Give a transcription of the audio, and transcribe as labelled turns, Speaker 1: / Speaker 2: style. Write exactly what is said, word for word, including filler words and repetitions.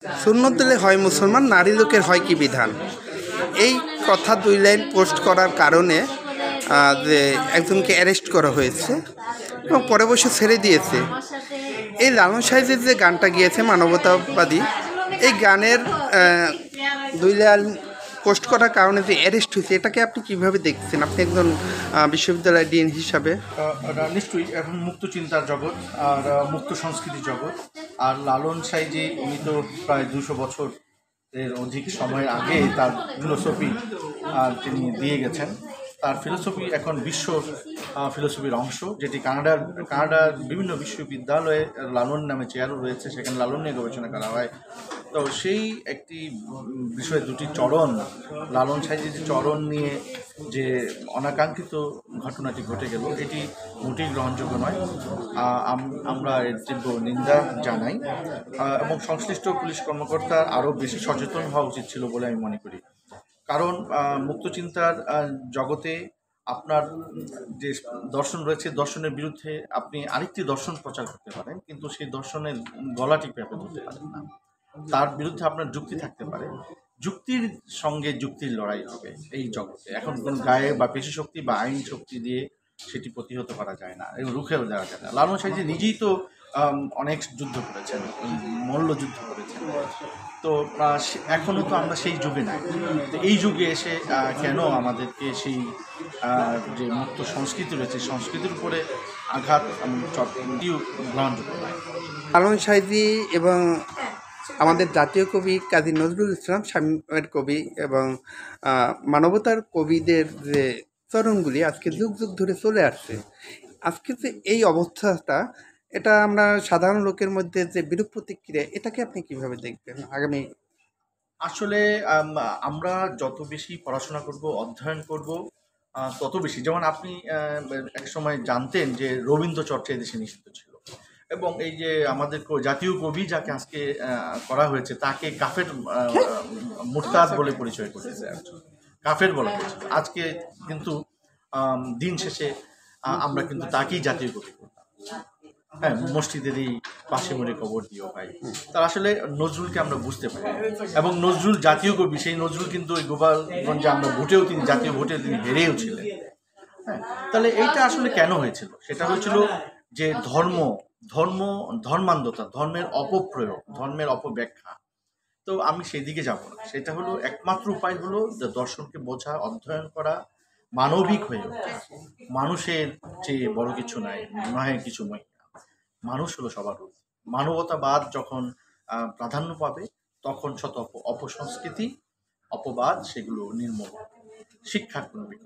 Speaker 1: সুন্নত দিলে হয় মুসলমান, নারী লোকের হয় কি বিধান, এই কথা দুই লাইন পোস্ট করার কারণে আহ, যে একজনকে অ্যারেস্ট করা হয়েছে এবং পরে বসে ছেড়ে দিয়েছে। এই লালন সাইজের যে গানটা গিয়েছে মানবতাবাদী, এই গানের আহ, দুই লাইন পোস্ট করার কারণে যে অ্যারেস্ট হয়েছে, এটাকে আপনি কিভাবে দেখছেন, আপনি একজন আহ, বিশ্ববিদ্যালয়ের ডিন হিসাবে?
Speaker 2: নিশ্চয়ই এখন মুক্ত চিন্তার জগৎ আর আহ, মুক্ত সংস্কৃতির জগৎ। আর লালন সাইজি উনি তো প্রায় দুশো বছর এর অধিক সময় আগে তার ফিলোসফি তিনি দিয়ে গেছেন। তার ফিলোসফি এখন বিশ্ব ফিলোসফির অংশ, যেটি কানাডার কানাডার বিভিন্ন বিশ্ববিদ্যালয়ে লালন নামে চেয়ারও রয়েছে, সেখানে লালন নিয়ে গবেষণা করা হয়। তো সেই একটি বিষয়ে দুটি চরণ, লালন সাইজির চরণ নিয়ে যে অনাকাঙ্ক্ষিত ঘটনাটি ঘটে গেল, এটি মোটেই গ্রহণযোগ্য নয়। আমরা এর তীব্র নিন্দা জানাই এবং সংশ্লিষ্ট পুলিশ কর্মকর্তার আরও বেশি সচেতন হওয়া উচিত ছিল বলে আমি মনে করি। কারণ মুক্তচিন্তার জগতে আপনার যে দর্শন রয়েছে, দর্শনের বিরুদ্ধে আপনি আরেকটি দর্শন প্রচার করতে পারেন, কিন্তু সেই দর্শনের গলা টিপে আপনি ধরতে পারেন না। তার বিরুদ্ধে আপনার যুক্তি থাকতে পারে, যুক্তির সঙ্গে যুক্তির লড়াই হবে এই জগতে। এখন কোন গায়ে বা পেশি শক্তি বা আইন শক্তি দিয়ে সেটি প্রতিহত করা যায় না, এবং রুখেও দেওয়া যায় না। লালন সাইজি নিজেই তো অনেক যুদ্ধ করেছেন, মল্লযুদ্ধ করেছেন। তো এখনও তো আমরা সেই যুগে নাই। তো এই যুগে এসে কেন আমাদেরকে সেই যে মুক্ত সংস্কৃতি রয়েছে, সংস্কৃতির উপরে আঘাত গ্রহণযোগ্য নয়।
Speaker 1: লালন সাইজি এবং আমাদের জাতীয় কবি কাজী নজরুল ইসলাম স্বামীর কবি এবং মানবতার কবিদের যে চরণগুলি আজকে যুগ যুগ ধরে চলে আসছে, আজকে যে এই অবস্থাটা, এটা আমরা সাধারণ লোকের মধ্যে যে বিরূপ প্রতিক্রিয়া, এটাকে আপনি কিভাবে দেখবেন আগামী?
Speaker 2: আসলে আমরা যত বেশি পড়াশোনা করব, অধ্যয়ন করব, তত বেশি, যেমন আপনি এক সময় জানতেন যে রবীন্দ্র চর্চা দেশে নিষিদ্ধ ছিল, এবং এই যে আমাদের জাতীয় কবি যাকে আজকে করা হয়েছে তাকে কাফের মুরতাদ বলে পরিচয় করেছে, কাফের বলা হয়েছে। আজকে কিন্তু দিন শেষে আমরা কিন্তু তাকেই জাতীয় কবি করতাম। হ্যাঁ, মসজিদেরই পাশে মরে কবর দিও ভাই। তার আসলে নজরুলকে আমরা বুঝতে পারি, এবং নজরুল জাতীয় কবি, সেই নজরুল কিন্তু ওই গোপালগঞ্জে আমরা ভোটেও তিনি জাতীয় ভোটে তিনি হেরেও ছিলেন। হ্যাঁ, তাহলে এইটা আসলে কেন হয়েছিল? সেটা হয়েছিল যে ধর্ম ধর্ম ধর্মান্ধতা, ধর্মের অপপ্রয়োগ, ধর্মের অপব্যাখ্যা। তো আমি সেই দিকে যাব না। সেটা হলো একমাত্র উপায় হলো যে দর্শনকে বোঝা, অধ্যয়ন করা, মানবিক হয়ে ওঠা। মানুষের চেয়ে বড় কিছু নাই, নয় কিছু নয়। মানুষ হলো সবার রূপ। মানবতাবাদ যখন প্রাধান্য পাবে, তখন শত অপসংস্কৃতি, অপবাদ সেগুলো নির্মূল। শিক্ষার কোনো বিকল্প